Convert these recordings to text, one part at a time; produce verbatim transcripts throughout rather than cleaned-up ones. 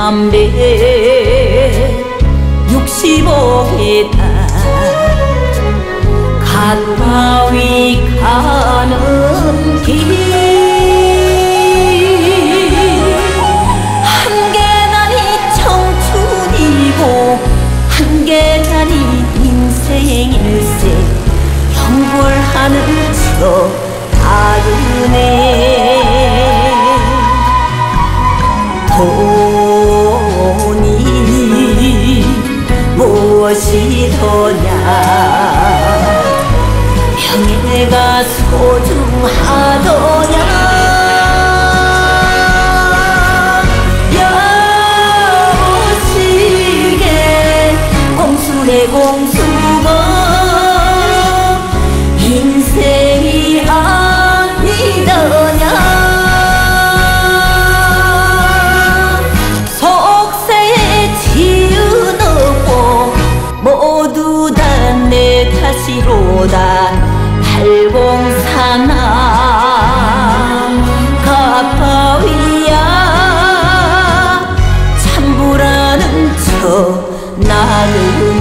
천삼백육십오 계단 가까이 가는 길 한 계단이 청춘이고 한 계단이 인생일세 형벌하는 저 다르네. 돈이 무엇이더냐 명예가 소중하더냐 여보시게 공수네 공수가 인생이 아니더냐 모두 다 내 탓이로다. 팔공사나 가파위야 참부라는 저 나그네.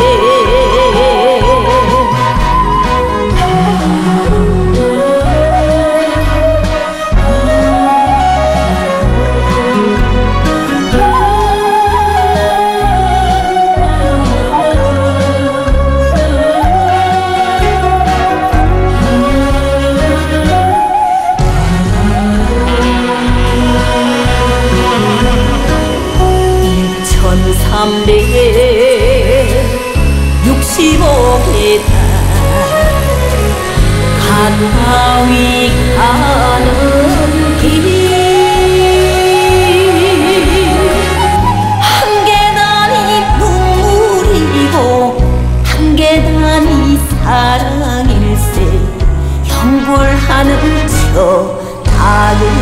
천삼백육십오 계단 가까이 가는 길 한 계단이 눈물이고 한 계단이 사랑일세 형벌하는 저 다른